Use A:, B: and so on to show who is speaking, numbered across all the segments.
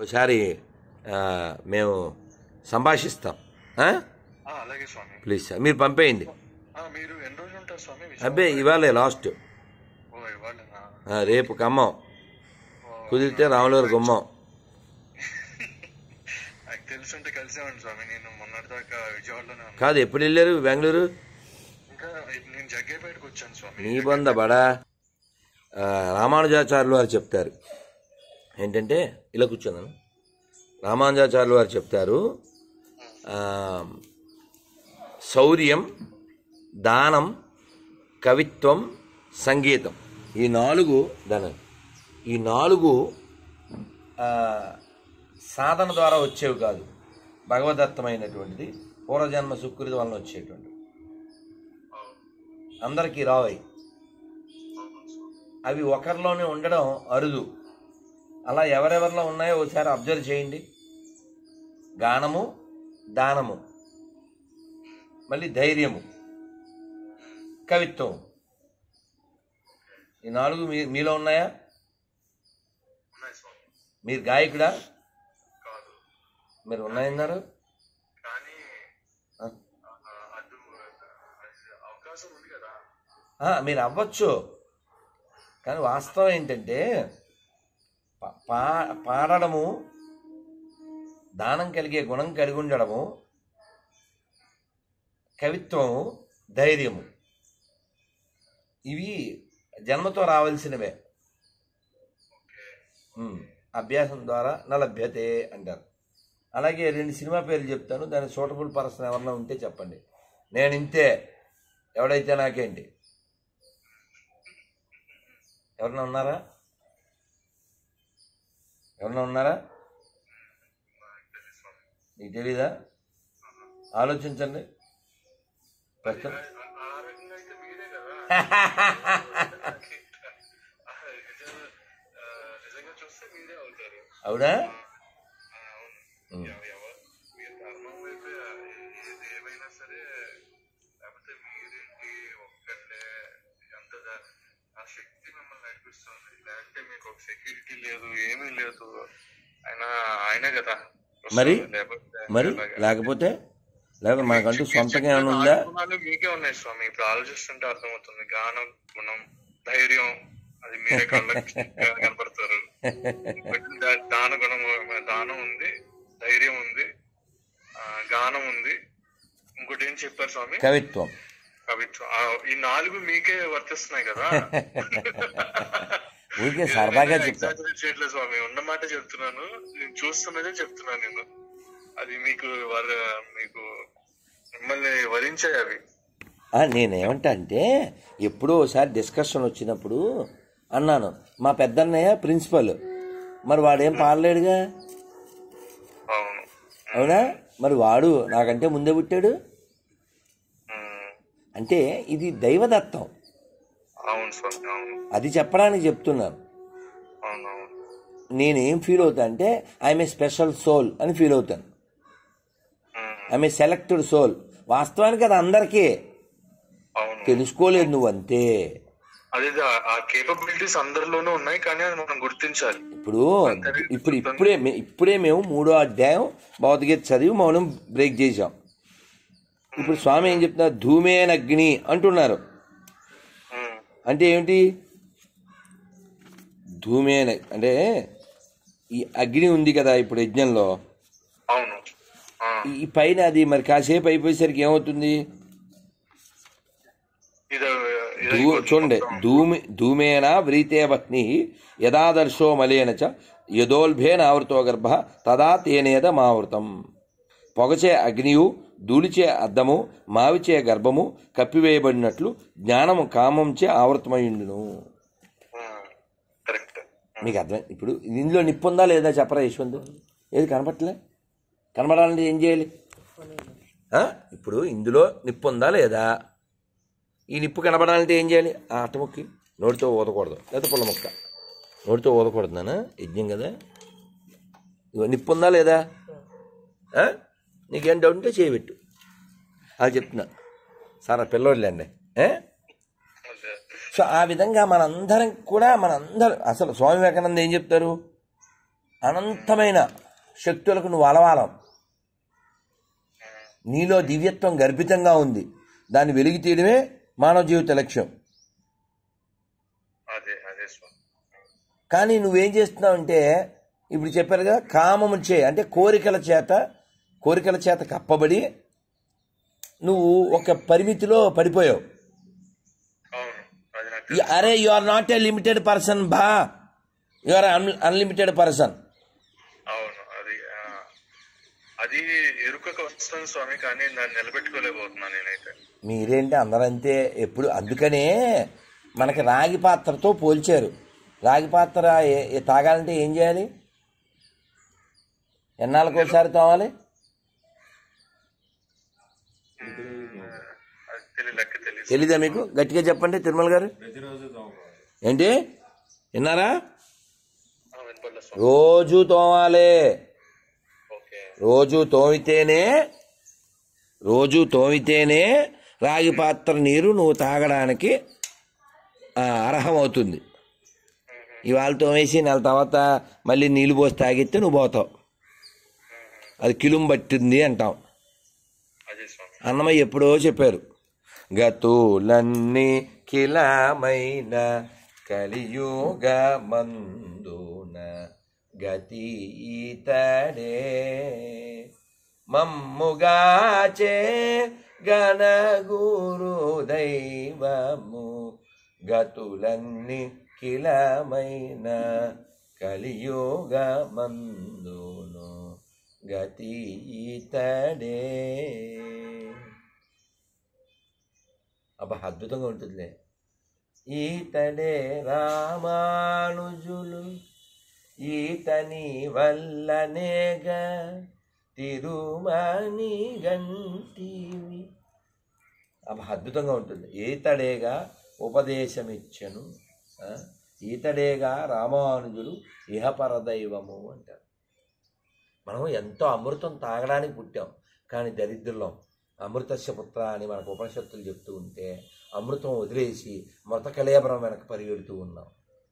A: ఒకసారి మేము సంభాషిస్తాం.
B: అలాగే స్వామి.
A: ప్లీజ్ సార్ మీరు పంపేయండి.
B: మీరు ఎన్ని రోజులు ఉంటారు స్వామి?
A: అబ్బే ఇవాళే లాస్ట్. రేపు ఖమ్మం, కుదిరితే రాములవారి గుమ్మం.
B: నాకు తెలుసుంటే కలిసేవాడిని స్వామి. నేను మొన్నటి దాకా విజయవాడలోనే ఉన్నాను.
A: కాదు, ఎప్పుడు వెళ్ళారు బెంగళూరు?
B: ఇంకా నేను జగ్గేపేటకు వచ్చాను స్వామి.
A: నీ బంద బడా. రామానుజాచార్యులు వారు చెప్తారు ఏంటంటే, ఇలా కూర్చున్నాను. రామానుజాచార్యులు వారు చెప్తారు, శౌర్యం, దానం, కవిత్వం, సంగీతం, ఈ నాలుగు సాధన ద్వారా వచ్చేవి కాదు, భగవదత్తమైనటువంటిది, పూర్వజన్మ సుకృతి వలన వచ్చేటువంటివి. అందరికీ రావయి. అవి ఒకరిలోనే ఉండడం అరుదు. అలా ఎవరెవరిలో ఉన్నాయో ఒకసారి అబ్జర్వ్ చేయండి. గానము, దానము, మళ్ళీ ధైర్యము, కవిత్వం, ఈ నాలుగు మీలో ఉన్నాయా? మీరు గాయకుడా? మీరు ఉన్నాయన్నారు. మీరు అవ్వచ్చు, కానీ వాస్తవం ఏంటంటే పాడడము, దానం కలిగే గుణం కలిగి ఉండడము, కవిత్వము, ధైర్యము, ఇవి జన్మతో రావాల్సినవే. అభ్యాసం ద్వారా నలభ్యతే అంటారు. అలాగే 2 సినిమా పేర్లు చెప్తాను, దాని సూటబుల్ పర్సన్ ఎవరన్నా ఉంటే చెప్పండి. నేను ఇంతే, ఎవడైతే నాకేంటి. ఎవరన్నా ఉన్నారా? నీకు తెలీదా? ఆలోచించండి. అవునా?
B: శక్తి మిమ్మల్ని నడిపిస్తుంది. లేకపోతే మీకు ఒక సెక్యూరిటీ లేదు, ఏమీ లేదు. ఆయనే కదా.
A: మరి లేకపోతే మనకంటూ సొంతంగా ఏమైనా ఉందా?
B: మీకే ఉన్నాయి స్వామి. ఇప్పుడు ఆలోచిస్తుంటే అర్థమవుతుంది. గానం, గుణం, ధైర్యం, అది మీరే కళ్ళకి కనపడతారు. దానం ఉంది, ధైర్యం ఉంది, గానం ఉంది. ఇంకోటి ఏం చెప్పారు స్వామి?
A: కవిత్వం.
B: ఈ 4 మీకే వర్తిస్తున్నాయి కదా.
A: సరదాగా
B: చేయట్లేదు స్వామి, ఉన్నమాట చెప్తున్నాను. నేను చూస్తున్నదే చెప్తున్నాను. నేను అది మీకు మిమ్మల్ని వరించాయి అవి.
A: నేనేమంటా అంటే, ఎప్పుడో ఒకసారి డిస్కషన్ వచ్చినప్పుడు అన్నాను, మా పెద్దన్నయ్య ప్రిన్సిపల్, మరి వాడేం పాడలేడుగా. అవునా? మరి వాడు నాకంటే ముందే పుట్టాడు అంటే ఇది దైవదత్తం. అది చెప్పడానికి చెప్తున్నాను. నేనేం ఫీల్ అవుతా అంటే, ఐఎమ్ ఏ స్పెషల్ సోల్ అని ఫీల్ అవుతాను. I'm a selected soul. వాస్తవానికి అది అందరికీ తెలుసుకోలేదు, నువ్వు అంతే. ఇప్పుడే మేము 3వ అధ్యాయం భగవద్గీత చదివి మౌనం బ్రేక్ చేశాం. ఇప్పుడు స్వామి ఏం చెప్తున్నారు? ధూమేనగ్ని అంటున్నారు. అంటే ఏమిటి? ధూమేన అంటే ఈ అగ్ని ఉంది కదా ఇప్పుడు యజ్ఞంలో, ఈ పైన అది మరి కాసేపు అయిపోయేసరికి ఏమవుతుంది? చూడండి, ధూమేన వ్రీతే వహ్ని యదాదర్శో మలేన చ యదోల్భేన ఆవృతో గర్భ తదా తేనేద మావృతం. పొగచే అగ్నియు, ధూళిచే అద్దము, మావిచే గర్భము కప్పివేయబడినట్లు జ్ఞానము కామంచే ఆవృతమైండును. మీకు అర్థం? ఇప్పుడు ఇందులో నిప్పు ఉందా లేదా చెప్పరా యశ్వంత్? ఏది కనపట్లే? కనబడాలంటే ఏం చేయాలి? ఇప్పుడు ఇందులో నిప్పు ఉందా లేదా? ఈ నిప్పు కనబడాలంటే ఏం చేయాలి? ఆ అట్టముక్కి నోటితో ఊదకూడదు, లేదా పుల్ల ముక్క నోటితో ఊదకూడదు. నాన్న యజ్ఞం కదా. నిప్పు ఉందా లేదా? నీకేం డౌట్ ఉంటే చేయబెట్టు. అది చెప్తున్నా సార్, పిల్లోడులేండి. సో ఆ విధంగా మనందరం అసలు స్వామి వివేకానంద ఏం చెప్తారు? అనంతమైన శక్తులకు నువ్వు అలవాలం. నీలో దివ్యత్వం గర్భితంగా ఉంది. దాన్ని వెలిగి తీయడమే మానవ జీవిత లక్ష్యం. కానీ నువ్వేం చేస్తున్నావంటే ఇప్పుడు చెప్పారు కదా, కామము చే అంటే కోరికల చేత కప్పబడి నువ్వు ఒక పరిమితిలో పడిపోయావు. అరే you are not a limited person బా, యు ఆర్ అన్లిమిటెడ్ పర్సన్.
B: అది ఎరుకకు వస్తుంది స్వామి, కానీ దాన్ని నిలబెట్టుకోలేకపోతున్నాను నేనైతే.
A: మీరేంటి అందరంతే ఎప్పుడు. అందుకనే మనకి రాగి పాత్రతో పోల్చారు. రాగి పాత్ర తాగాలంటే ఏం చేయాలి? ఎన్నాళ్ళకి ఒకసారి తోవాలి? తెలీదా మీకు? గట్టిగా చెప్పండి తిరుమల గారు. ఏంటి విన్నారా? రోజు తోమాలి. రోజు తోమితేనే రాగి పాత్ర నీరు నువ్వు తాగడానికి అర్హమవుతుంది. ఇవాళ తోమేసి నెల తర్వాత మళ్ళీ నీళ్ళు పోసి తాగితే నువ్వు పోతావు. అది కిలుం పట్టింది అంటాం. అన్నమయ్య ఎప్పుడో చెప్పారు, గతులన్నీ కిలమైన కలియుగ మందున గతి ఈతడే మమ్ముగాచే గణగురు దైవము గతులన్నీ కిలమైన కలియుగ మందును గతి ఈతడే. అబ్బా అద్భుతంగా ఉంటుందిలే. ఈతడే రామానుజులు ఈతని వల్లనేగా తిరుమని గంటివి. అబ్బా అద్భుతంగా ఉంటుంది. ఈతడేగా ఉపదేశమిచ్చను, ఈతడేగా రామానుజులు ఇహపర దైవము అంటారు. మనం ఎంతో అమృతం తాగడానికి పుట్టాం, కానీ దరిద్రులం. అమృతస్య పుత్ర అని మనకు ఉపనిషత్తులు చెప్తూ ఉంటే అమృతం వదిలేసి మృత కళేబరం వెనక పరిగెడుతూ ఉన్నాం.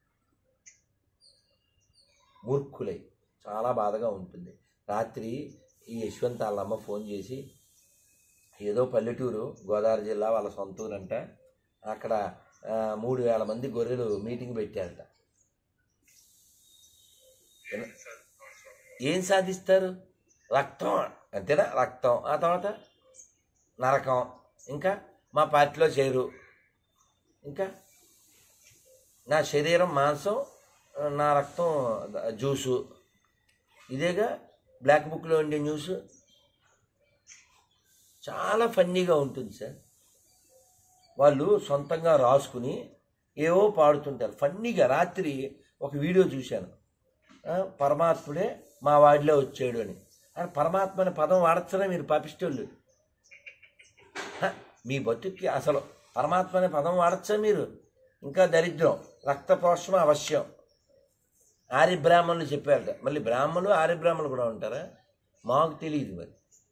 A: మూర్ఖులై. చాలా బాధగా ఉంటుంది. రాత్రి ఈ యశ్వంత్ వాళ్ళమ్మ ఫోన్ చేసి ఏదో పల్లెటూరు గోదావరి జిల్లా వాళ్ళ సొంత ఊరంట, అక్కడ 3000 మంది గొర్రెలు మీటింగ్ పెట్టారట. ఏం సాధిస్తారు? రక్తం అంతేనా? రక్తం, ఆ తర్వాత నరకం, ఇంకా మా పార్టీలో చేరు, ఇంకా నా శరీరం మాంసం, నా రక్తం జ్యూసు. ఇదేగా బ్లాక్ బుక్లో ఉండే న్యూస్. చాలా ఫన్నీగా ఉంటుంది సార్. వాళ్ళు సొంతంగా రాసుకుని ఏవో పాడుతుంటారు ఫన్నీగా. రాత్రి ఒక వీడియో చూశాను, పరమాత్ముడే మా వాడిలో వచ్చాడు అని. పరమాత్మ అనే పదం వాడచ్చరా మీరు పాపిస్టోళ్ళు? మీ బతుక్కి అసలు పరమాత్మ అనే పదం వాడచ్చా మీరు? ఇంకా దరిద్రం. రక్త పోషణ అవశ్యం. ఆర్యబ్రాహ్మణులు చెప్పారట. మళ్ళీ బ్రాహ్మణులు ఆర్యబ్రాహ్మణులు కూడా ఉంటారా? మాకు తెలియదు. మరి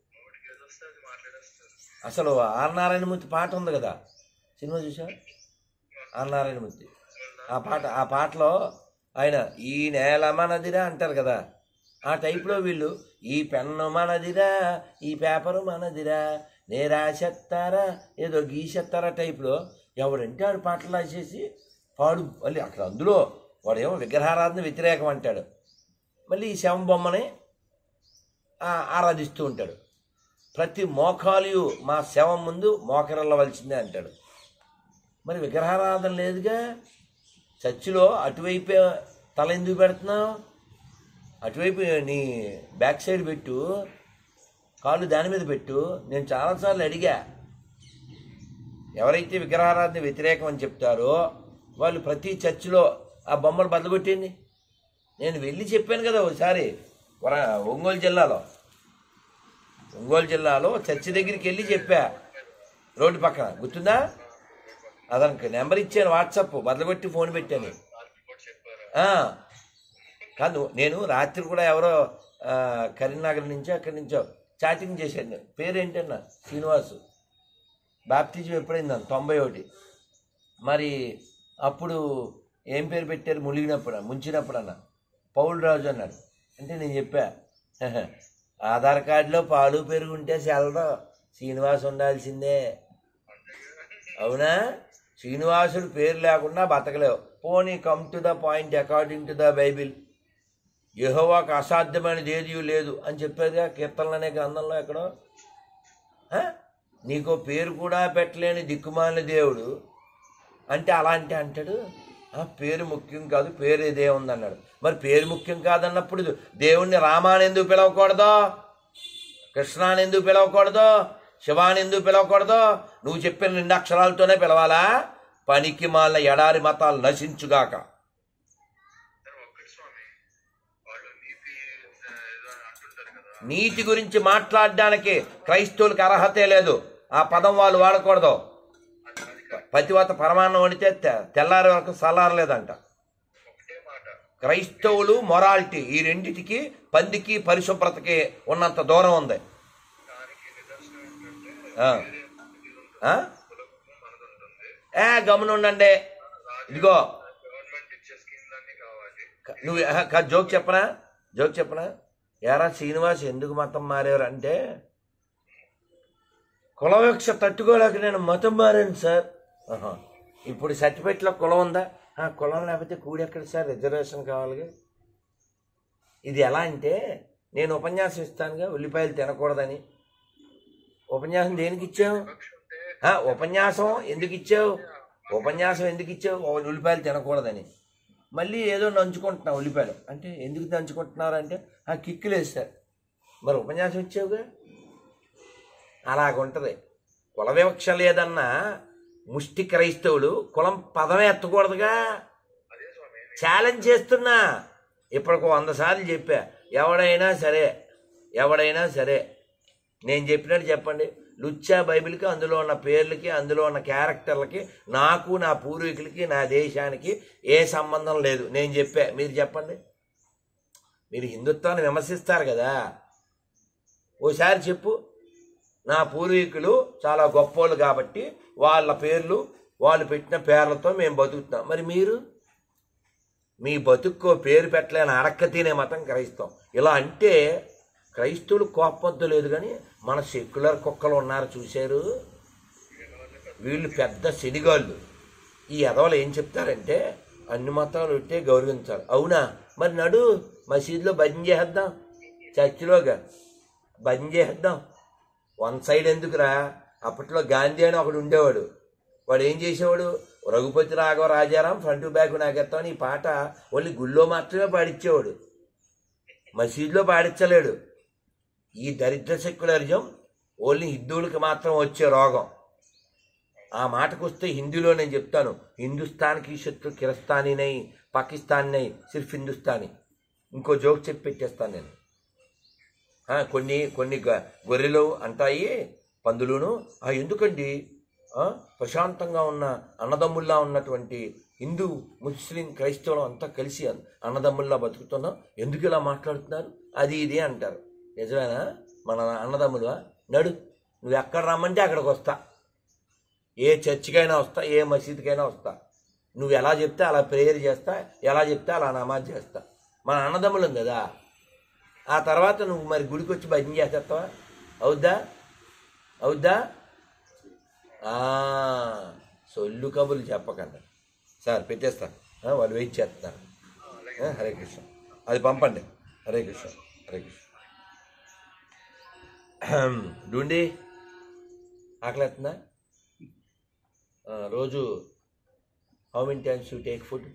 A: అసలు ఆర్ నారాయణమూర్తి పాట ఉంది కదా, సినిమా చూసా? ఆర్ నారాయణమూర్తి ఆ పాటలో ఆయన ఈ నేల మనదిరా అంటారు కదా, ఆ టైప్లో వీళ్ళు ఈ పెన్ను మనదిరా, ఈ పేపరు మనదిరా, నే రాసేస్తారా ఏదో గీసేస్తారా టైప్లో ఎవడంటే ఆడు పాటలు రాసేసి పాడు. మళ్ళీ అక్కడ అందులో వాడేమో విగ్రహారాధన వ్యతిరేకం అంటాడు, మళ్ళీ ఈ శవం బొమ్మని ఆరాధిస్తూ ఉంటాడు. ప్రతి మోకాలు మా శవం ముందు మోకరల్లవలసిందే అంటాడు. మరి విగ్రహారాధన లేదుగా. చర్చిలో అటువైపే తల ఎందుకు పెడుతున్నావు? అటువైపు నీ బ్యాక్ సైడ్ పెట్టు, కాళ్ళు దాని మీద పెట్టు. నేను చాలాసార్లు అడిగా, ఎవరైతే విగ్రహారాధన వ్యతిరేకం అని చెప్తారో వాళ్ళు ప్రతి చర్చిలో ఆ బొమ్మలు బద్దలగొట్టింది. నేను వెళ్ళి చెప్పాను కదా ఒకసారి ఒంగోలు జిల్లాలో చర్చి దగ్గరికి వెళ్ళి చెప్పా, రోడ్డు పక్కన, గుర్తుందా? అతనికి నెంబర్ ఇచ్చాను, వాట్సాప్ బద్దలగొట్టి ఫోన్ పెట్టాను. కాదు, నేను రాత్రి కూడా ఎవరో కరీంనగర్ నుంచో అక్కడి నుంచో చాటింగ్ చేశాను. పేరేంటన్నా? శ్రీనివాసు. బాప్టిజం ఎప్పుడైందా? 91. మరి అప్పుడు ఏం పేరు పెట్టారు? ముంచినప్పుడు అన్న పౌల్ రాజు అన్నాడు. అంటే నేను చెప్పా ఆధార్ కార్డులో పాలు పెరుగు ఉంటే సెలవు శ్రీనివాస్ ఉండాల్సిందే. అవునా? శ్రీనివాసుడు పేరు లేకుండా బతకలేవు. పోనీ come to the point according to the Bible. యెహోవాకు అసాధ్యమైనది ఏదీ లేదు అని చెప్పేదిగా కీర్తనలు అనే గ్రంథంలో ఎక్కడో. నీకో పేరు కూడా పెట్టలేని దిక్కుమాలిన దేవుడు అంటే అలాంటి అంటాడు. పేరు ముఖ్యం కాదు, పేరు ఇదే ఉందన్నాడు. మరి పేరు ముఖ్యం కాదన్నప్పుడు దేవుణ్ణి రామాని ఎందుకు పిలవకూడదో, కృష్ణాని ఎందుకు పిలవకూడదో, శివాని ఎందుకు పిలవకూడదో? నువ్వు చెప్పిన 2 అక్షరాలతోనే పిలవాలా? పనికి మాలిన ఎడారి మతాలు నశించుగాక. నీతి గురించి మాట్లాడడానికి క్రైస్తవులకు అర్హతే లేదు. ఆ పదం వాళ్ళు వాడకూడదు. పతివత పరమాన్నం వండితే తెల్లారి వరకు సలారలేదంట. క్రైస్తవులు మొరాలిటీ ఈ రెండిటికి, పందికి పరిశుభ్రతకి ఉన్నంత దూరం ఉంది. గమనుండండి. ఇదిగో నువ్వు జోక్ చెప్పనా ఎరా శ్రీనివాస్ ఎందుకు మతం మారేవారు అంటే, కులవివక్ష తట్టుకోలేక నేను మతం మారాను సార్. ఇప్పుడు సర్టిఫికెట్లో కులం ఉందా? కులం లేకపోతే కూడి ఎక్కడ సార్, రిజర్వేషన్ కావాలి. ఇది ఎలా అంటే, నేను ఉపన్యాసం ఇస్తానుగా ఉల్లిపాయలు తినకూడదని. ఉపన్యాసం దేనికి ఇచ్చావు? ఉపన్యాసం ఎందుకు ఇచ్చావు? ఉల్లిపాయలు తినకూడదని. మళ్ళీ ఏదో నంచుకుంటున్నావు ఉల్లిపాయలు అంటే, ఎందుకు నంచుకుంటున్నారు అంటే కిక్కులు వేస్తారు. మరి ఉపన్యాసం ఇచ్చావుగా. అలాగుంటుంది. కుల వివక్ష లేదన్నా ముష్టి క్రైస్తవులు కులం పదమే ఎత్తకూడదుగా. ఛాలెంజ్ చేస్తున్నా. ఇప్పటికి 100 సార్లు చెప్పా. ఎవడైనా సరే నేను చెప్పినట్టు చెప్పండి. లుచ్చా బైబిల్కి, అందులో ఉన్న పేర్లకి, అందులో ఉన్న క్యారెక్టర్లకి, నాకు, నా పూర్వీకులకి, నా దేశానికి ఏ సంబంధం లేదు. నేను చెప్పా, మీరు చెప్పండి. మీరు హిందుత్వాన్ని విమర్శిస్తారు కదా, ఓసారి చెప్పు. నా పూర్వీకులు చాలా గొప్పోళ్ళు కాబట్టి వాళ్ళ పేర్లు, వాళ్ళు పెట్టిన పేర్లతో మేము బతుకుతున్నాం. మరి మీరు మీ బతుక్కో పేరు పెట్టలేని అడక్క తినే మతం క్రైస్తవం. ఇలా అంటే క్రైస్తవులు కోపంతో లేదు, కానీ మన సెక్యులర్ కుక్కలు ఉన్నారు చూశారు, వీళ్ళు పెద్ద శనిగాళ్ళు. ఈ ఎదవలు ఏం చెప్తారంటే అన్ని మతాలు ఉంటే గౌరవించాలి. అవునా? మరి నడు మసీదులో భజన చేద్దాం, చర్చిలోగా భజన చేద్దాం. 1 సైడ్ ఎందుకురా? అప్పట్లో గాంధీ అని ఒకడు ఉండేవాడు. వాడు ఏం చేసేవాడు? రఘుపతి రాఘవ రాజారాం ఫ్రంట్ బ్యాక్ నాకెత్తామని ఈ పాట ఓన్లీ గుళ్ళో మాత్రమే పాడించేవాడు, మసీదులో పాడించలేడు. ఈ దరిద్ర సెక్యులరిజం ఓన్లీ హిందువులకి మాత్రం వచ్చే రోగం. ఆ మాటకు వస్తే హిందీలో నేను చెప్తాను, హిందుస్థాన్కి శత్రు కిరస్తానీ నై, పాకిస్తాన్ నై, సిర్ఫ్ హిందుస్థానీ. ఇంకో జోక్ చెప్పి పెట్టేస్తాను నేను. కొన్ని గొర్రెలు అంటాయి పందులును, ఎందుకండి ప్రశాంతంగా ఉన్న అన్నదమ్ముల్లా ఉన్నటువంటి హిందూ ముస్లిం క్రైస్తవులు అంతా కలిసి అన్నదమ్ముల్లా బతుకుతున్నాం, ఎందుకు ఇలా మాట్లాడుతున్నారు అది ఇది అంటారు. నిజమేనా? మన అన్నదమ్ములువా? నడు, నువ్వు ఎక్కడ రమ్మంటే అక్కడికి వస్తా, ఏ చర్చికైనా వస్తా, ఏ మసీదుకైనా వస్తా. నువ్వు ఎలా చెప్తే అలా ప్రేయర్ చేస్తా, ఎలా చెప్తే అలా నమాజ్ చేస్తా. మన అన్నదమ్ములం కదా. ఆ తర్వాత నువ్వు మరి గుడికి వచ్చి భజన చేసేస్తావా? అవుద్దా? సొల్లు కబుర్లు చెప్పకండి సార్, పెట్టేస్తాను. వాళ్ళు వెయిట్ చేస్తున్నారు. హరే కృష్ణ, అది పంపండి. హరే కృష్ణ. డూండి ఆకలేస్తుందా? రోజు how many times you take food?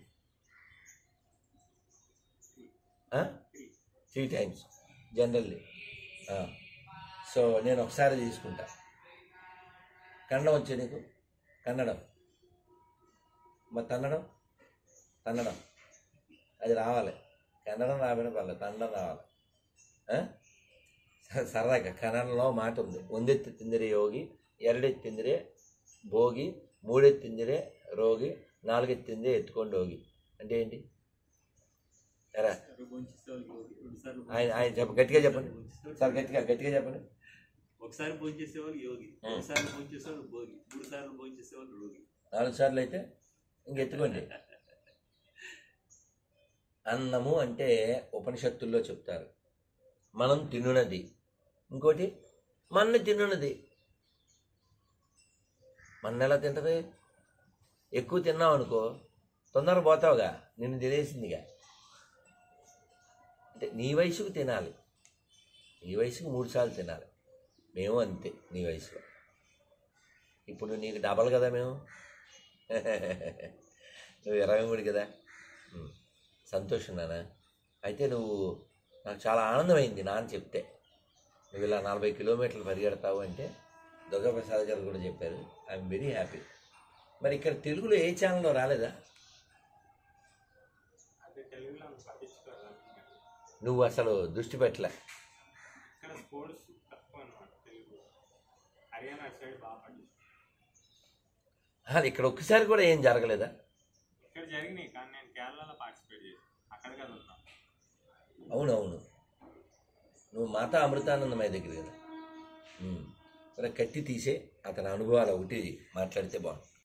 A: 3 times generally. So నేను ఒకసారి తీసుకుంటా. కన్నడం వచ్చే నీకు? కన్నడం మరి తన్నడం అది రావాలి. కన్నడం రాబడిన పర్లేదు, తన్నడం రావాలి. సరదాగా కన్నడంలో మాట ఉంది, ಒಂದೆತ್ತಿಂದಿರೆ ಯೋಗಿ, 2 ಎತ್ತಿಂದಿರೆ భోగి, 3 ఎత్తిందిరే రోగి, 4 ఎత్తిందిరే ఎత్తుకోండి ಹೋಗಿ. అంటే ఏంటి? ఎరా ఆయన గట్టిగా చెప్పండి సార్, గట్టిగా చెప్పండి.
C: ఒకసారి భోజనం చేసేవాళ్ళు యోగి, ఒకసారి భోజనం చేసేవాళ్ళు భోగి, 3 సార్లు భోజనం చేసేవాళ్ళు రోగి,
A: 4 సార్లు అయితే ఇంకెత్తుకోండి. అన్నము అంటే ఉపనిషత్తుల్లో చెప్తారు మనం తినున్నది, ఇంకోటి మన్ను తినున్నది. మన్ను ఎలా తింటది? ఎక్కువ తిన్నావు అనుకో తొందరగా పోతావుగా, నిన్ను తినేసిందిగా. అంటే నీ వయసుకు తినాలి, నీ వయసుకు 3 సార్లు తినాలి. మేము అంతే నీ వయసులో. ఇప్పుడు నీకు డబల్ కదా మేము, నువ్వు 23 కదా. సంతోషం నాన్న. అయితే నువ్వు నాకు చాలా ఆనందమైంది నాన్న చెప్తే, నువ్వు ఇలా 40 కిలోమీటర్లు పరిగెడతావు అంటే దుర్గాప్రసాద్ గారు కూడా చెప్పారు. I'm very happy. మరి ఇక్కడ తెలుగులో ఏ ఛానల్లో రాలేదా?
C: అదే తెలుగులో పట్టించుకోవాలి.
A: నువ్వు అసలు దృష్టి పెట్టలే.
C: ఇక్కడ స్పోర్ట్స్ తక్కువ అన్నమాట తెలుగు. హర్యానా సైడ్ బాగా పట్టించుకోవాలి.
A: ఇక్కడ ఒక్కసారి కూడా ఏం జరగలేదా?
C: ఇక్కడ జరిగినాయి కానీ నేను కేరళలో పార్టిసిపేట్ చేశాను, అక్కడ కదా ఉన్నా.
A: అవునవును, నువ్వు మాతా అమృతానందమయ్య దగ్గర కదా. సరే కట్టి తీసే అతని అనుభవాలు ఒకటి మాట్లాడితే బాగుంది.